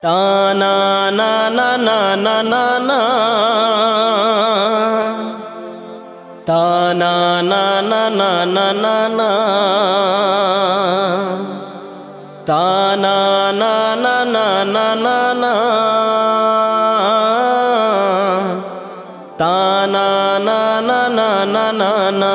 ताना ना ना ना ना ना ना ताना ना ना ना ना ना ना ताना ना ना ना ना ना ना ताना ना ना ना ना ना ना।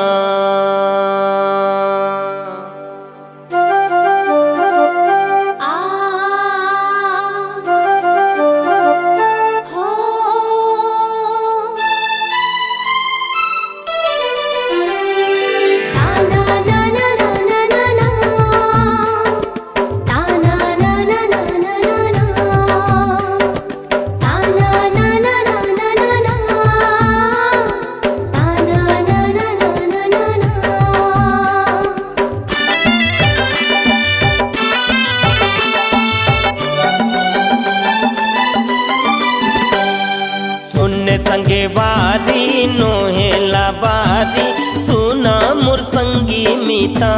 संगे वारी नोहेला बारी सुना मोर संगी मीता।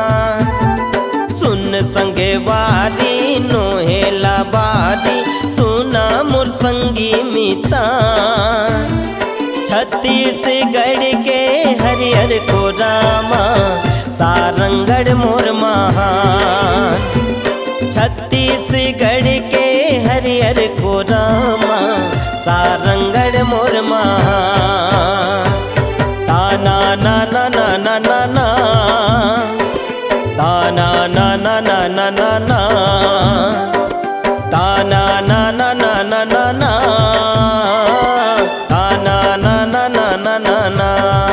सुन संगे वारी नोहेला बारी सुना मोर संगी मीता। छत्तीसगढ़ के हरिहर को रामा सारंगढ़ मोर महान। छत्तीसगढ़ के हरिहर को रामा सारंगढ़ मोर महान। ताना ना ना ना ना ना ना ताना ना ना ना ना ना ना ताना ना ना ना ना ना ना ताना ना ना ना ना ना ना।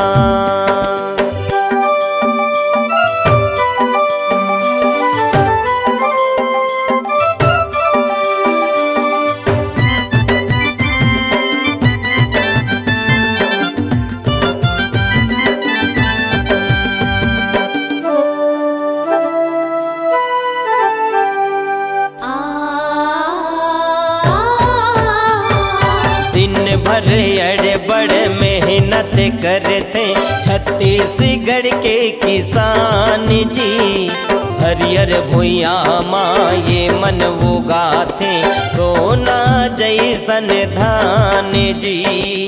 भर अड़े बड़े मेहनत करते छत्तीसगढ़ के किसान जी। हरियर भुइया माँ ये मन वो गाते सोना जैसन धान जी।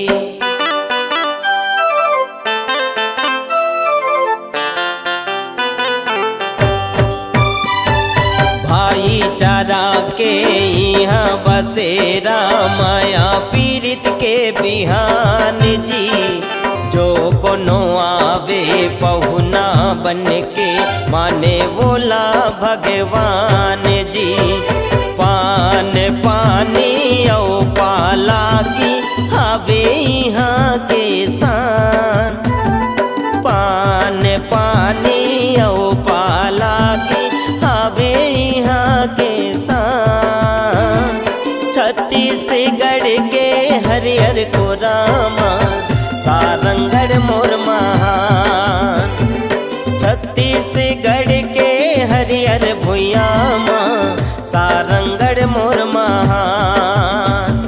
भाईचारा के यहाँ बसेरा माया पीरित के बिहान जी। जो कोनो आवे पहुना बन के माने बोला भगवान जी। पान पानी औ पाला की हवे यहाँ के शान। पान पानी औ पाला की हवे यहाँ के शान। छत्तीसगढ़ के हरिहर को रामा सारंगढ़ मोर महान। छत्तीसगढ़ के हरिहर भुइया माँ सारंगढ़ मोर महान।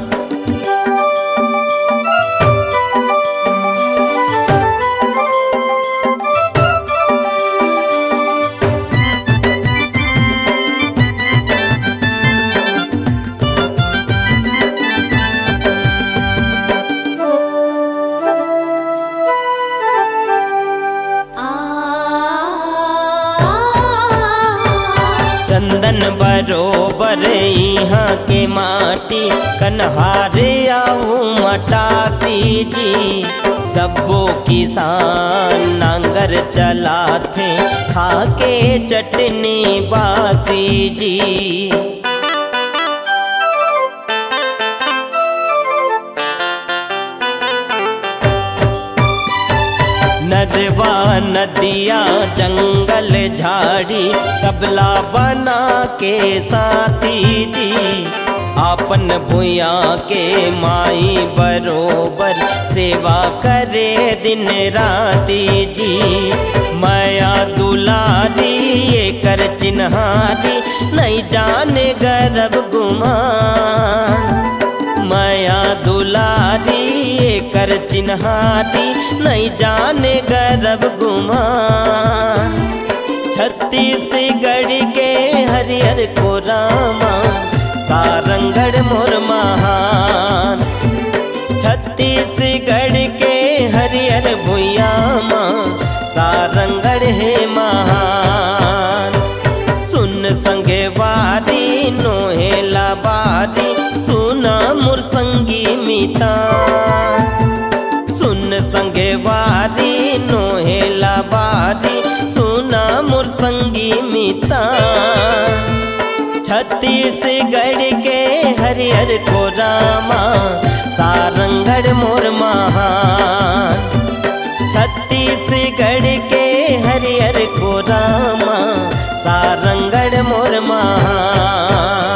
चंदन बरोबर यहाँ के माटी कन्हारे आऊ मटासी जी। सबो किसान नांगर चलाते खाके चटनी बासी जी। नरवा नदिया जंगल झाड़ी सबला बना के साथी जी। आपन भुइया के माई बरोबर सेवा करे दिन राती जी। माया दुलारी ये कर चिन्हारी नहीं जाने गर्भ गुमान। माया दुलारी ये कर चिन्हारी नहीं जाने गर्भ गुमान। छत्तीसगढ़ के हरिहर को रामा सारंगढ़ मोर महान। छत्तीसगढ़ के हरियर भुइया माँ सारंगढ़ है महान। सुन संगे वारी नोहेला बारी सुना मोर संगी मीता। सुन संगे वारी नोहेला बारी सुना मोर संगी मीता। छत्तीसगढ़ के हरियर को रामा सारंगढ़ मोर महान। छत्तीसगढ़ के हरियर को रामा सारंगढ़ मोर महान।